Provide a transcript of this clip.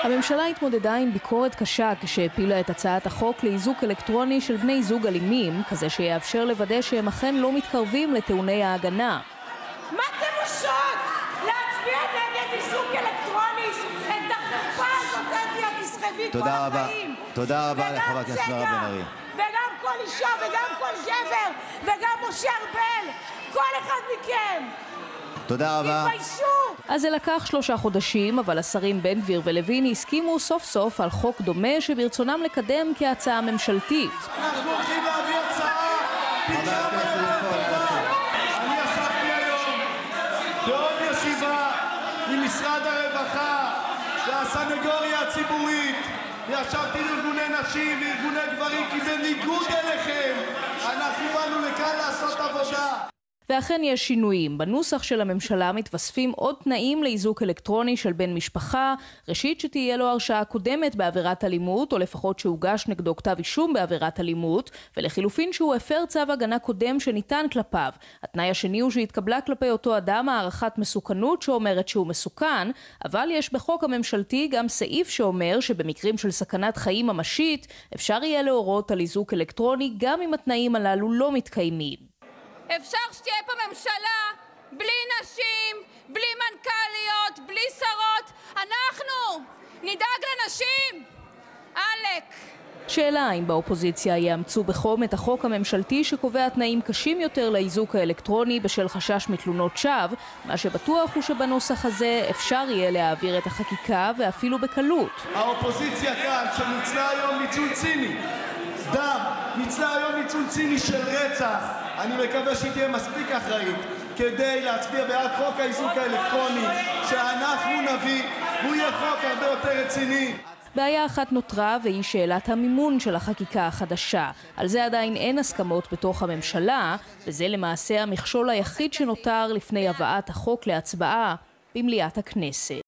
הממשלה התמודדה עם ביקורת קשה כשהפילה את הצעת החוק לאיזוק אלקטרוני של בני זוג אלימים, כזה שיאפשר לוודא שהם אכן לא מתקרבים לטעוני ההגנה. מה אתם עושות? להצביע נגד איזוק אלקטרוני? את החרפה הזאת תסחבי כל החיים. תודה רבה לחברת הכנסת מירב בן ארי. וגם כל אישה וגם כל גבר וגם משה ארבל, כל אחד מכם. תודה רבה. תתביישו. אז זה לקח 3 חודשים, אבל השרים בן גביר ולוין הסכימו סוף סוף על חוק דומה שברצונם לקדם כהצעה ממשלתית. אנחנו הולכים להביא הצעה אני ישבתי היום בעוד ישיבה עם משרד הרווחה והסנגוריה הציבורית, וישבתי עם ארגוני נשים וארגוני גברים, כי בניגוד אליכם אנחנו באנו לכאן לעשות עבודה. ואכן יש שינויים. בנוסח של הממשלה מתווספים עוד תנאים לאיזוק אלקטרוני של בן משפחה. ראשית, שתהיה לו הרשעה קודמת בעבירת אלימות, או לפחות שהוגש נגדו כתב אישום בעבירת אלימות, ולחילופין שהוא הפר צו הגנה קודם שניתן כלפיו. התנאי השני הוא שהתקבלה כלפי אותו אדם הערכת מסוכנות שאומרת שהוא מסוכן, אבל יש בחוק הממשלתי גם סעיף שאומר שבמקרים של סכנת חיים ממשית אפשר יהיה להורות על איזוק אלקטרוני גם אם התנאים הללו לא מתקיימים. אפשר שתהיה פה ממשלה בלי נשים, בלי מנכ"ליות, בלי שרות. אנחנו נדאג לנשים. אלק. שאלה אם באופוזיציה יאמצו בחום את החוק הממשלתי שקובע תנאים קשים יותר לאיזוק האלקטרוני בשל חשש מתלונות שווא. מה שבטוח הוא שבנוסח הזה אפשר יהיה להעביר את החקיקה ואפילו בקלות. האופוזיציה כאן שניצלה היום ניצול ציני דם, ניצלה היום ניצול ציני של רצח. אני מקווה שהיא תהיה מספיק אחראית כדי להצביע בעד חוק האיזוק האלקטרוני שאנחנו נביא, הוא יהיה חוק הרבה יותר רציני. בעיה אחת נותרה, והיא שאלת המימון של החקיקה החדשה. על זה עדיין אין הסכמות בתוך הממשלה, וזה למעשה המכשול היחיד שנותר לפני הבאת החוק להצבעה במליאת הכנסת.